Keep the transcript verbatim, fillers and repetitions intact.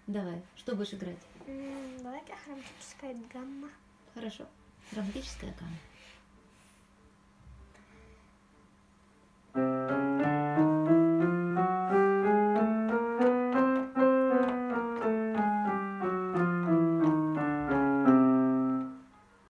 Давай, что будешь играть? М, Давайте хроматическая гамма. Хорошо. Хроматическая гамма.